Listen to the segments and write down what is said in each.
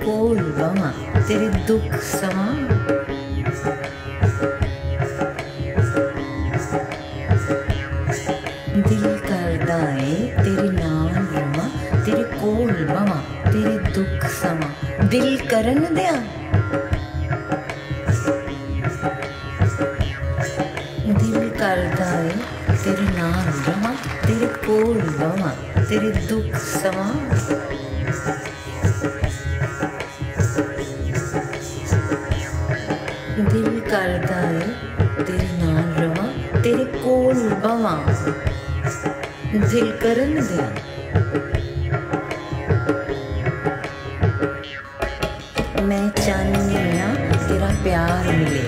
कोल बवां तेरे दुख सवां। दिल करदा ए तेरे नाल रवां तेरे कोल बवां तेरे दुख सवां। दिल करन दिया दिल करदा ए तेरे नाल रवां तेरे कोल बवां तेरे दुख सवां। दिल करदा ए तेरे नाल रवां तेरे कोल बवां दिल करन दिया। मैं चाहनी हां तेरा प्यार मिले।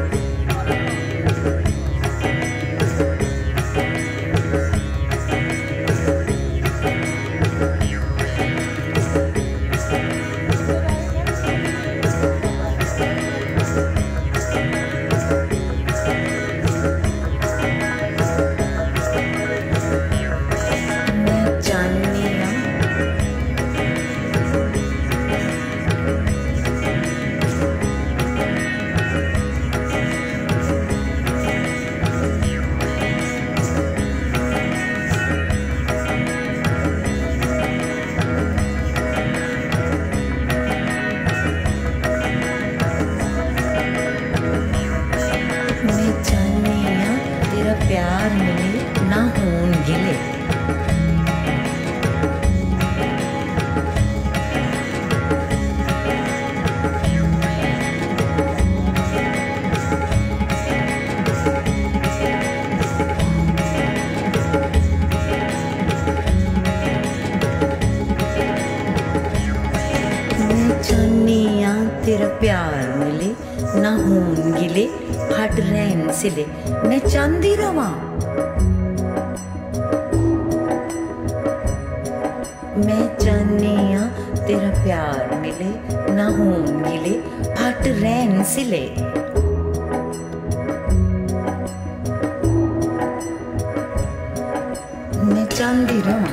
प्यार मिले ना होन गिले। मैं चाहनी हां तेरा प्यार मिले ना होन गिले हट रहन सिले। मैं चाहती रवां मैं चाहनी हां तेरा प्यार मिले ना होन गिले हट रहन सिले। मैं चाहती रवां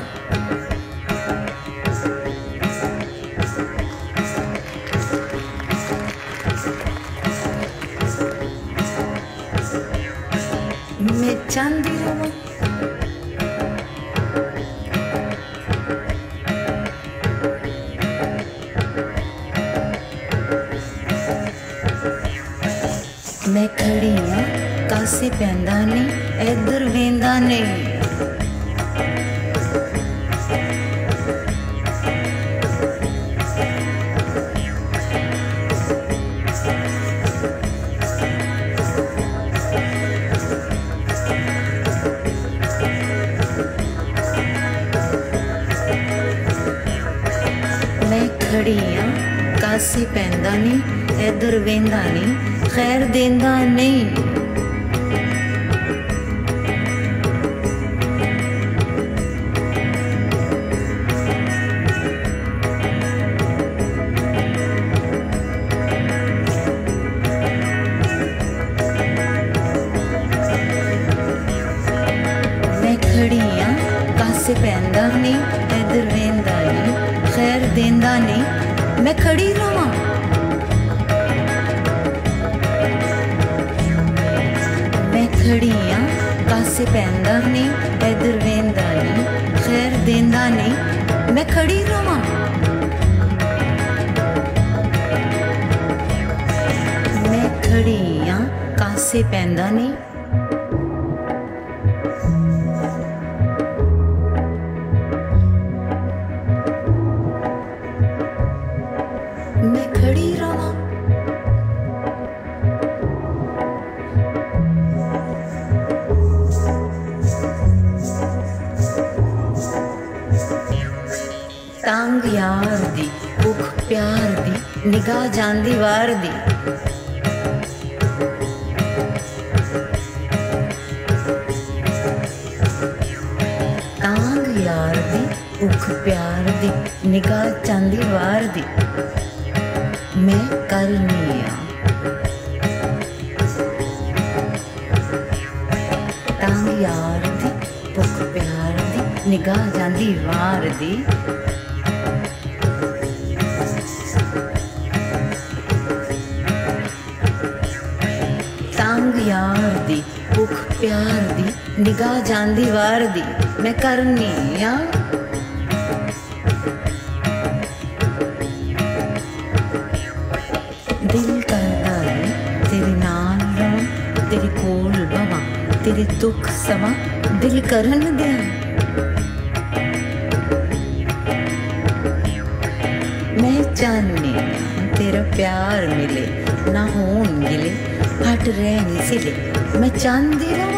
मैं चाहती रवां मैं खड़ी हां कासे पैंदा नहीं इधर वेंदा नहीं। खड़ी हां कासे पैंदा नहीं इधर वेंदा नहीं खैर देंदा नहीं। मैं खड़ी हां कासे पैंदा नहीं इधर वेंदा नहीं खैर देंदा नहीं। मैं खड़ी रवां मैं खड़ी हां कासे पैंदा नहीं इधर वेंदा नहीं खैर देंदा नहीं। मैं खड़ी रवां मैं खड़ी हां कासे पैंदा नहीं मैं खड़ी रवां तांग यार दी भुख प्यार दी निगाह जांदी वार दी। तांग यार दी भुख प्यार दी निगाह जांदी वार दी। मैं करनी हां तांग यार दी भुख प्यार दी निगाह जांदी वार दी। यार दी भुख प्यार दी निगाह जांदी वार दी मैं करनी आ दिल करदा है तेरे नाल रवां तेरे कोल बवां तेरे दुख सवां दिल करन दे मैं चाहनी तेरा प्यार मिले ना होन गिले हट रहनी सिले मैं चाहती रवां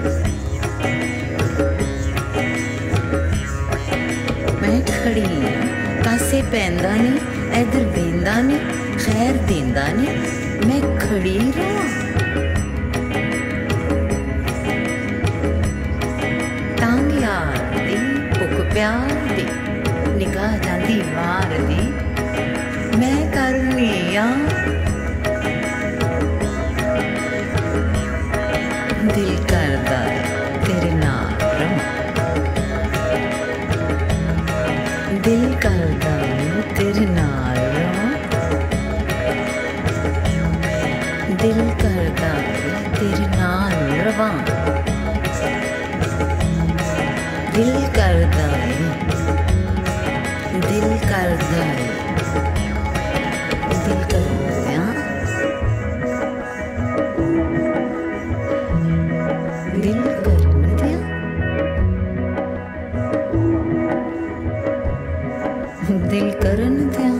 मैं खड़ी कासे पैंदा नहीं इधर बेंदा नहीं खैर देंदा नहीं मैं खड़ी रवां तांग यार दी भुख प्यार दी निगाह जांदी वार दी मैं करनी आ दिल करदा तेरे नाल रवां दिल करदा तेरे नाल रवां दिल करदा तेरे नाल रवां दिल करदा दिल करदा दिल करदा दिल करन दिया दिल करन दिया